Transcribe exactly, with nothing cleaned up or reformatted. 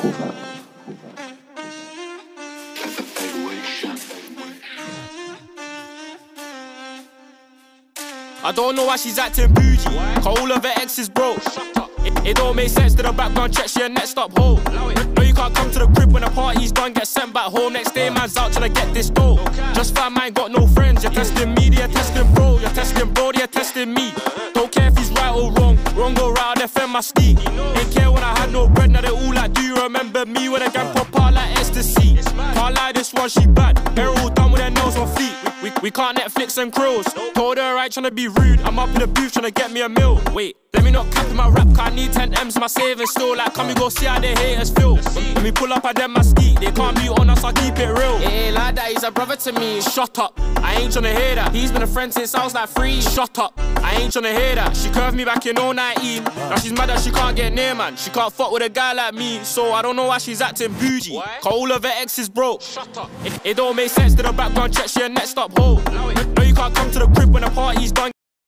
Cool vibe. I don't know why she's acting bougie, cause all of her exes broke. It, it don't make sense to the background check, she a next up hoe. No, you can't come to the crib when the party's done, get sent back home. Next day man's out trying to get this dough. Just fam, I ain't got no friends. You're testing me, you're testing bro. You're testing bro, you're testing me. Don't care if he's right or wrong. Wrong or right, I defend my ski. Ain't care when I had no bread, now they all like, do you remember me? When a gang pop out like ecstasy. Can't lie, this one she bad. Hair all done with her nails on feet. We, we, we can't Netflix and cruise. Told her right, trying to be rude. I'm up in the booth trying to get me a meal. Wait, let me not cap in my rap, cause I need ten M's my savings still. Like, come we go see how they haters feel. When we pull up, I them my ski. They can't be on us, I keep it real. It ain't like that, he's a brother to me. Shut up, I ain't tryna hear that. He's been a friend since I was like three. Shut up, I ain't tryna hear that. She curved me back in oh nineteen. Now she's mad that she can't get near, man. She can't fuck with a guy like me. So I don't know why she's acting bougie, cause all of her exes broke. Shut up. It, it don't make sense to the background check, she a next up hoe. No, you can't come to the crib when the party's done.